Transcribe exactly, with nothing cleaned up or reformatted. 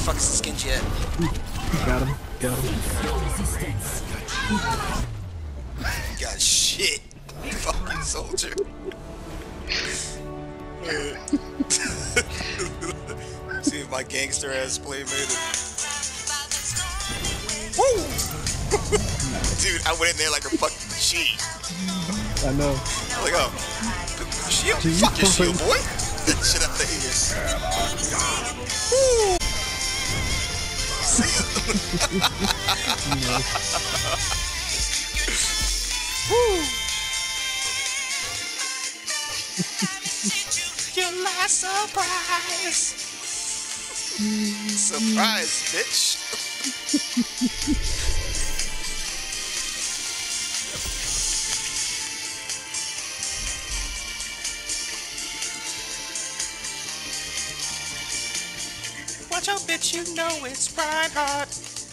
fuck is the skingy at? Got him. Got him. You got shit. Fucking soldier. See if my gangster ass play made it. Woo! Dude, I went in there like a fucking machine. I know. Like, oh, shield? Dude, Fuck your something. shield, boy. That shit out of here. Woo! See? Woo! Your last surprise. Surprise, bitch. Watch out, bitch, you know it's Reinhardt.